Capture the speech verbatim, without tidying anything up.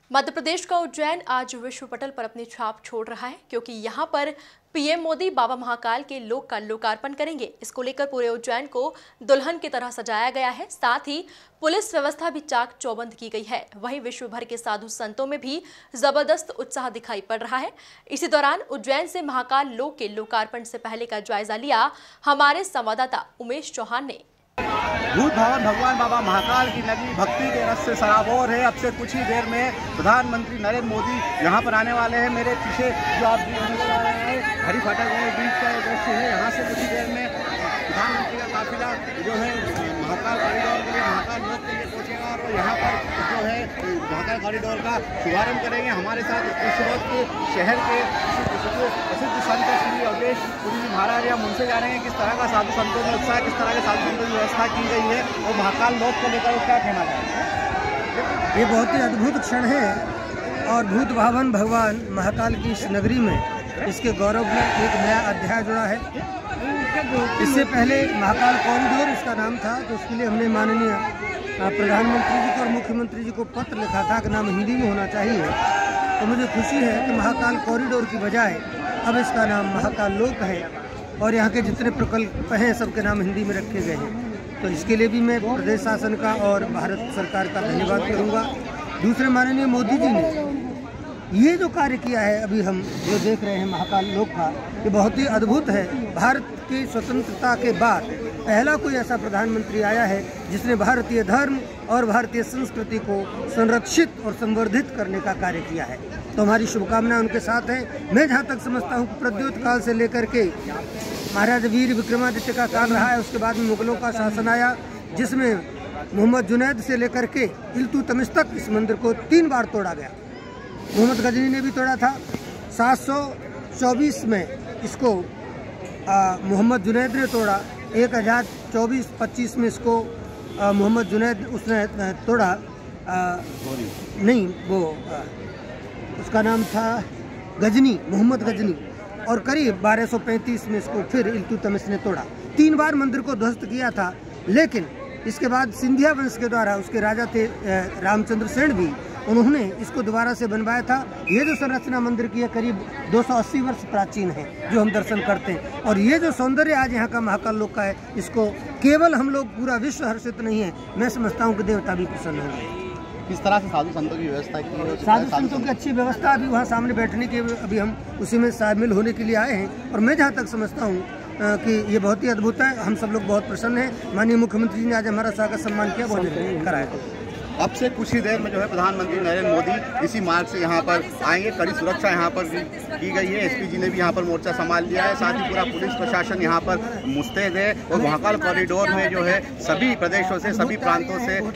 मध्य प्रदेश का उज्जैन आज विश्व पटल पर अपनी छाप छोड़ रहा है, क्योंकि यहां पर पीएम मोदी बाबा महाकाल के लोक का लोकार्पण करेंगे। इसको लेकर पूरे उज्जैन को दुल्हन की तरह सजाया गया है। साथ ही पुलिस व्यवस्था भी चाक चौबंद की गई है। वहीं विश्व भर के साधु संतों में भी जबरदस्त उत्साह दिखाई पड़ रहा है। इसी दौरान उज्जैन से महाकाल लोक के लोकार्पण से पहले का जायजा लिया हमारे संवाददाता उमेश चौहान ने। भूत भवन भगवान बाबा महाकाल की नगरी भक्ति के रस से सराबोर है। अब से कुछ ही देर में प्रधानमंत्री नरेंद्र मोदी यहाँ पर आने वाले हैं। मेरे पीछे जो आप नजर आ रहे हैं हरी फाटक बीच का दृश्य है। यहाँ से कुछ ही देर में प्रधानमंत्री का काफिला जो है महाकाल कॉरिडोर के लिए महाकाल लोक के लिए पहुँचेगा और यहाँ पर जो है महाकाल कॉरिडोर का शुभारंभ करेंगे। हमारे साथ इस वक्त शहर के प्रसिद्ध संत श्री अवधेश पुरी जी महाराज हम उनसे जा रहे हैं किस तरह का साधु संतों में उत्साह, किस तरह के साधु संतों की व्यवस्था की गई है और महाकाल लोक को लेकर क्या कहना चाहिए। ये बहुत ही अद्भुत क्षण है और भूत भावन भगवान महाकाल की इस नगरी में इसके गौरव में एक नया अध्याय जुड़ा है। इससे पहले महाकाल कॉरिडोर इसका नाम था, तो उसके लिए हमने माननीय प्रधानमंत्री जी को और मुख्यमंत्री जी को पत्र लिखा था कि नाम हिंदी में होना चाहिए। तो मुझे खुशी है कि महाकाल कॉरिडोर की बजाय अब इसका नाम महाकाल लोक है और यहाँ के जितने प्रकल्प हैं सबके नाम हिंदी में रखे गए हैं। तो इसके लिए भी मैं प्रदेश शासन का और भारत सरकार का धन्यवाद करूँगा। दूसरे माननीय मोदी जी ने ये जो कार्य किया है अभी हम जो देख रहे हैं महाकाल लोक का, ये बहुत ही अद्भुत है। भारत की स्वतंत्रता के बाद पहला कोई ऐसा प्रधानमंत्री आया है जिसने भारतीय धर्म और भारतीय संस्कृति को संरक्षित और संवर्धित करने का कार्य किया है। तो हमारी शुभकामनाएं उनके साथ हैं। मैं जहां तक समझता हूं प्रद्योत काल से लेकर के महाराजा वीर विक्रमादित्य का काल रहा है, उसके बाद में मुगलों का शासन आया जिसमें मोहम्मद जुनैद से लेकर के इल्तुतमिश तक इस मंदिर को तीन बार तोड़ा गया। मोहम्मद गजनी ने भी तोड़ा था। सात सौ चौबीस में इसको मोहम्मद जुनैद ने तोड़ा। एक हज़ार चौबीस पच्चीस में इसको मोहम्मद जुनैद उसने तोड़ा। आ, नहीं वो आ, उसका नाम था गजनी, मोहम्मद गजनी। और करीब बारह सौ पैंतीस में इसको फिर इल्तुतमिश ने तोड़ा। तीन बार मंदिर को ध्वस्त किया था, लेकिन इसके बाद सिंधिया वंश के द्वारा उसके राजा थे रामचंद्र सेन भी, उन्होंने इसको दोबारा से बनवाया था। ये जो संरचना मंदिर की है करीब दो सौ अस्सी वर्ष प्राचीन है जो हम दर्शन करते हैं। और ये जो सौंदर्य आज यहाँ का महाकाल लोक का है, इसको केवल हम लोग पूरा विश्व हर्षित नहीं है, मैं समझता हूँ कि देवता भी प्रसन्न होंगे। किस तरह से साधु संतों की व्यवस्था की है? साधु संतों की अच्छी व्यवस्था, अभी वहाँ सामने बैठने के अभी हम उसी में शामिल होने के लिए आए हैं। और मैं जहाँ तक समझता हूँ कि ये बहुत ही अद्भुत है। हम सब लोग बहुत प्रसन्न हैं। माननीय मुख्यमंत्री जी ने आज हमारा स्वागत सम्मान किया, बहुत कराया। अब से कुछ ही देर में जो है प्रधानमंत्री नरेंद्र मोदी इसी मार्ग से यहाँ पर आएंगे। कड़ी सुरक्षा यहाँ पर की गई है। एसपी जी ने भी यहाँ पर मोर्चा संभाल लिया है। साथ ही पूरा पुलिस प्रशासन यहाँ पर मुस्तैद है और महाकाल कॉरिडोर में जो है सभी प्रदेशों से, सभी प्रांतों से